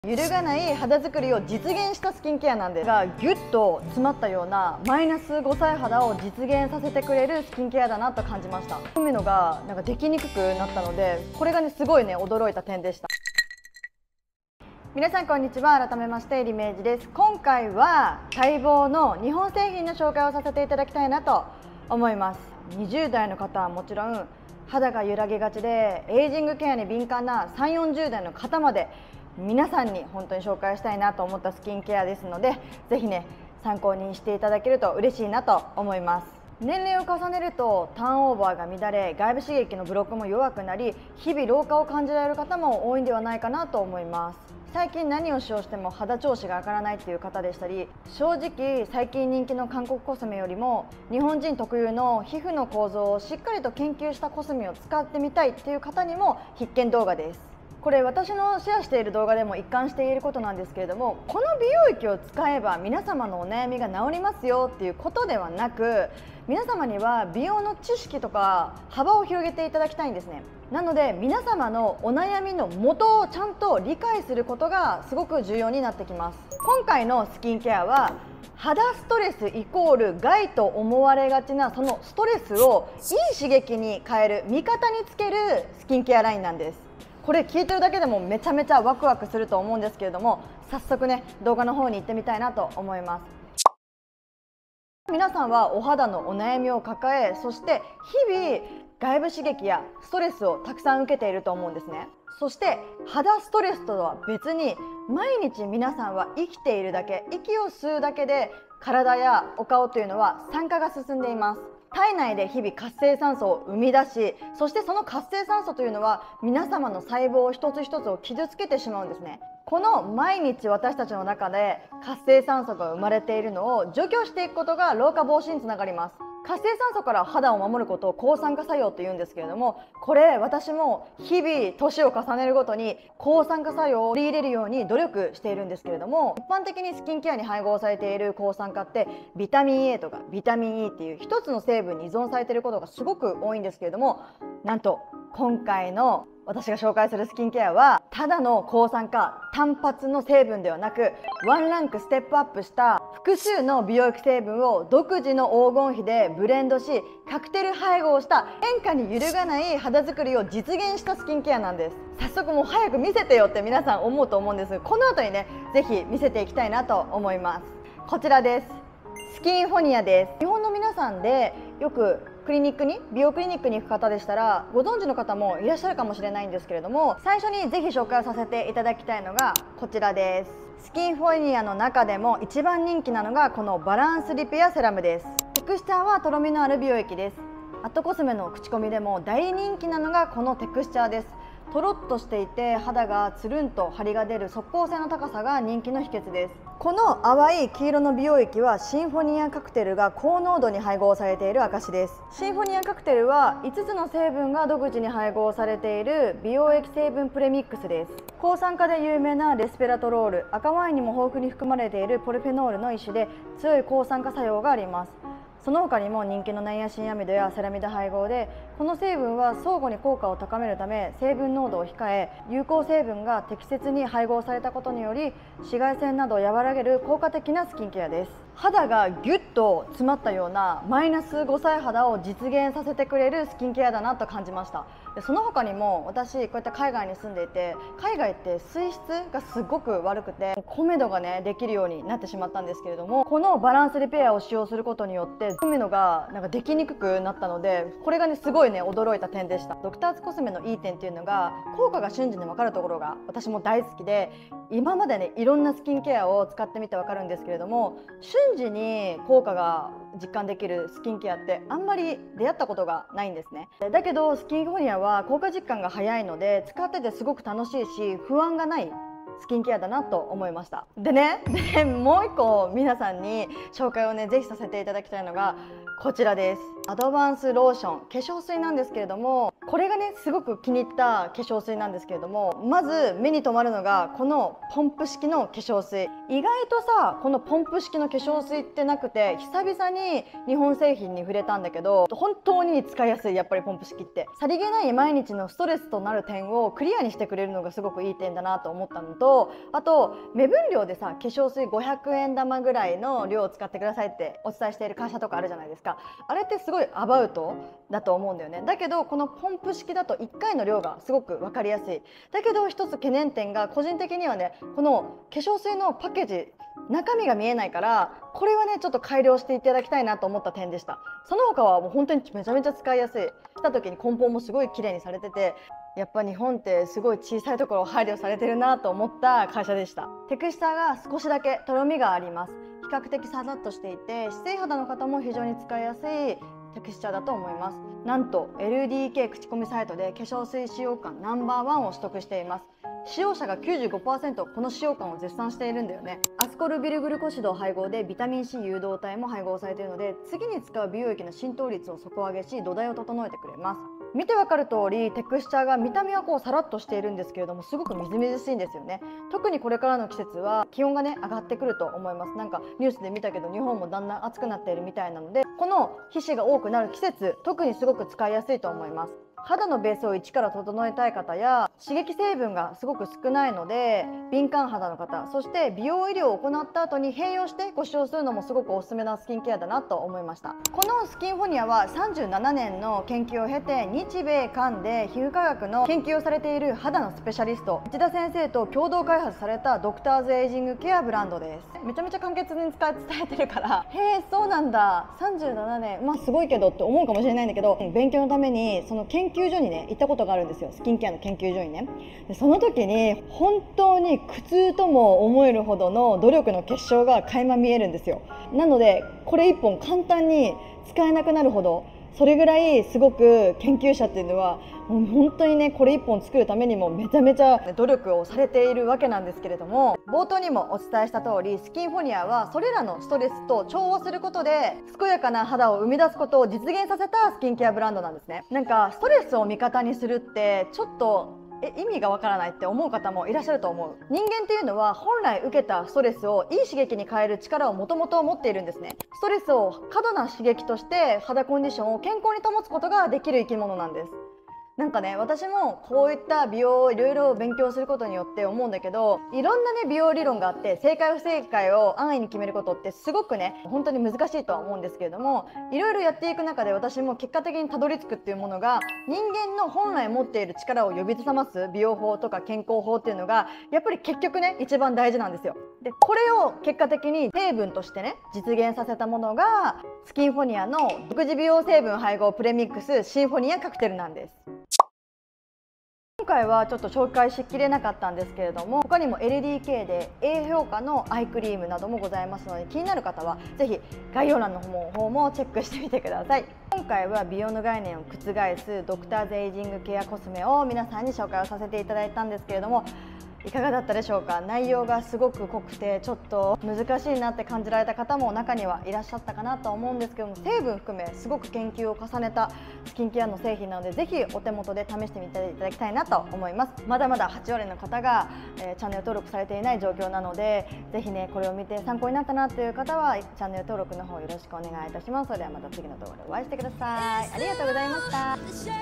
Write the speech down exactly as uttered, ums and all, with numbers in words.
揺るがない肌作りを実現したスキンケアなんですが、ギュッと詰まったようなマイナスごさい肌を実現させてくれるスキンケアだなと感じました。髪のがなんかできにくくなったので、これがねすごいね驚いた点でした。皆さんこんにちは。改めましてリメージです。今回は待望の日本製品の紹介をさせていただきたいなと思います。にじゅうだいの方はもちろん、肌が揺らぎがちでエイジングケアに敏感なさんじゅう、よんじゅうだいの方まで皆さんに本当に紹介したいなと思ったスキンケアですので、ぜひね参考にしていただけると嬉しいなと思います。年齢を重ねるとターンオーバーが乱れ、外部刺激のブロックも弱くなり、日々老化を感じられる方も多いんではないかなと思います。最近何を使用しても肌調子が上がらないっていう方でしたり、正直最近人気の韓国コスメよりも日本人特有の皮膚の構造をしっかりと研究したコスメを使ってみたいっていう方にも必見動画です。これ私のシェアしている動画でも一貫していることなんですけれども、この美容液を使えば皆様のお悩みが治りますよっていうことではなく、皆様には美容の知識とか幅を広げていただきたいんですね。なので皆様のお悩みの元をちゃんと理解することがすごく重要になってきます。今回のスキンケアは肌ストレスイコール害と思われがちなそのストレスをいい刺激に変える、味方につけるスキンケアラインなんです。これ聞いてるだけでもめちゃめちゃワクワクすると思うんですけれども、早速ね動画の方に行ってみたいなと思います。皆さんはお肌のお悩みを抱え、そして日々外部刺激やストレスをたくさん受けていると思うんですね。そして肌ストレスとは別に、毎日皆さんは生きているだけ、息を吸うだけで体やお顔というのは酸化が進んでいます。体内で日々活性酸素を生み出し、そしてその活性酸素というのは皆様の細胞一つ一つを傷つけてしまうんですね。この毎日私たちの中で活性酸素が生まれているのを除去していくことが老化防止につながります。活性酸素から肌を守ることを抗酸化作用というんですけれども、これ私も日々年を重ねるごとに抗酸化作用を取り入れるように努力しているんですけれども、一般的にスキンケアに配合されている抗酸化ってビタミン エー とかビタミン イー っていう一つの成分に依存されていることがすごく多いんですけれども、なんと今回の私が紹介するスキンケアはただの抗酸化単発の成分ではなく、ワンランクステップアップした複数の美容液成分を独自の黄金比でブレンドし、カクテル配合した変化に揺るがない肌作りを実現したスキンケアなんです。早速もう早く見せてよって皆さん思うと思うんですが、この後にねぜひ見せていきたいなと思います。こちらです。スキンフォニアです。日本の皆さんでよくクリニックに美容クリニックに行く方でしたらご存知の方もいらっしゃるかもしれないんですけれども、最初にぜひ紹介させていただきたいのがこちらです。スキンフォニアの中でも一番人気なのがこのバランスリペアセラムです。テクスチャーはとろみのある美容液です。アットコスメの口コミでも大人気なのがこのテクスチャーです。とろっとしていて肌がつるんと張りが出る即効性の高さが人気の秘訣です。この淡い黄色の美容液はシンフォニアカクテルが高濃度に配合されている証です。シンフォニアカクテルはいつつの成分が独自に配合されている美容液成分プレミックスです。抗酸化で有名なレスペラトロール、赤ワインにも豊富に含まれているポリフェノールの一種で強い抗酸化作用があります。その他にも人気のナイアシンアミドやセラミド配合で、この成分は相互に効果を高めるため成分濃度を控え、有効成分が適切に配合されたことにより紫外線などを和らげる効果的なスキンケアです。肌がギュッと詰まったようなマイナスごさい肌を実現させてくれるスキンケアだなと感じました。でその他にも私こうやって海外に住んでいて、海外って水質がすごく悪くて米度がねできるようになってしまったんですけれども、このバランスリペアを使用することによって米度がなんかできにくくなったので、これがねすごいね驚いた点でした。ドクターズコスメのいい点っていうのが効果が瞬時に分かるところが私も大好きで、今までねいろんなスキンケアを使ってみて分かるんですけれども、瞬時に効果が実感できるスキンケアってあんまり出会ったことがないんですね。だけどスキンフォニアは効果実感が早いので使っててすごく楽しいし不安がないスキンケアだなと思いました。でね、でもう一個皆さんに紹介をねぜひさせていただきたいのがこちらです。アドバンスローション化粧水なんですけれども、 これがねすごく気に入った化粧水なんですけれども、まず目に留まるのがこのポンプ式の化粧水。意外とさこのポンプ式の化粧水ってなくて、久々に日本製品に触れたんだけど、本当に使いやすい。やっぱりポンプ式ってさりげない毎日のストレスとなる点をクリアにしてくれるのがすごくいい点だなと思ったのと、あと目分量でさ化粧水ごひゃくえん玉ぐらいの量を使ってくださいってお伝えしている会社とかあるじゃないですか。あれってすごいアバウトだと思うんだよね。だけどこのポンプ式だといっかいの量がすごく分かりやすい。だけど一つ懸念点が個人的にはね、この化粧水のパッケージ中身が見えないから、これはねちょっと改良していただきたいなと思った点でした。その他はもう本当にめちゃめちゃ使いやすい。した時に梱包もすごい綺麗にされてて、やっぱ日本ってすごい小さいところを配慮されてるなと思った会社でした。テクスチャーが少しだけとろみがあります。比較的サラッとしていて、脂性肌の方も非常に使いやすいテクスチャーだと思います。なんと エルディーケー 口コミサイトで化粧水使用感ナンバーワンを取得しています。使用者が きゅうじゅうごパーセント この使用感を絶賛しているんだよね。アスコルビルグルコシド配合でビタミン C 誘導体も配合されているので、次に使う美容液の浸透率を底上げし土台を整えてくれます。見てわかる通りテクスチャーが見た目はこうさらっとしているんですけれども、すごくみずみずしいんですよね。特にこれからの季節は気温がね上がってくると思います。なんかニュースで見たけど日本もだんだん暑くなっているみたいなので、この皮脂が多くなる季節特にすごく使いやすいと思います。肌のベースを一から整えたい方や刺激成分がすごく少ないので敏感肌の方、そして美容医療を行った後に併用してご使用するのもすごくおすすめなスキンケアだなと思いました。このスキンフォニアはさんじゅうななねんの研究を経て日米韓で皮膚科学の研究をされている肌のスペシャリスト内田先生と共同開発されたドクターズエイジングケアブランドです。めちゃめちゃ簡潔に使い伝えてるからへえそうなんださんじゅうななねんまあすごいけどって思うかもしれないんだけど、勉強のためにその研究所にね行ったことがあるんですよ。スキンケアの研究所にね。でその時に本当に苦痛とも思えるほどの努力の結晶が垣間見えるんですよ。なのでこれいっぽん簡単に使えなくなるほど、それぐらいすごく研究者っていうのはもう本当にねこれいっぽん作るためにもめちゃめちゃ努力をされているわけなんですけれども、冒頭にもお伝えした通りスキンフォニアはそれらのストレスと調和することで健やかな肌を生み出すことを実現させたスキンケアブランドなんですね。なんかストレスを味方にするってちょっとえ意味がわからないって思う方もいらっしゃると思う。人間っていうのは本来受けたストレスをいい刺激に変える力をもともと持っているんですね。ストレスを過度な刺激として肌コンディションを健康に保つことができる生き物なんです。なんかね私もこういった美容をいろいろ勉強することによって思うんだけど、いろんなね美容理論があって正解不正解を安易に決めることってすごくね本当に難しいとは思うんですけれども、いろいろやっていく中で私も結果的にたどり着くっていうものが、人間の本来持っている力を呼び覚ます美容法とか健康法っていうのがやっぱり結局ね一番大事なんですよ。でこれを結果的に成分としてね実現させたものがスキンフォニアの独自美容成分配合プレミックスシンフォニアカクテルなんです。今回はちょっと紹介しきれなかったんですけれども、他にも エルディーケー で A 評価のアイクリームなどもございますので、気になる方はぜひ概要欄の方もチェックしてみてください。今回は美容の概念を覆すドクターズエイジングケアコスメを皆さんに紹介をさせていただいたんですけれども、いかがだったでしょうか。内容がすごく濃くてちょっと難しいなって感じられた方も中にはいらっしゃったかなと思うんですけども、成分含めすごく研究を重ねたスキンケアの製品なので、ぜひお手元で試してみていただきたいなと思います。まだまだはち割の方が、えー、チャンネル登録されていない状況なので、ぜひねこれを見て参考になったなという方はチャンネル登録の方よろしくお願いいたします。それではまた次の動画でお会いしてください。ありがとうございました。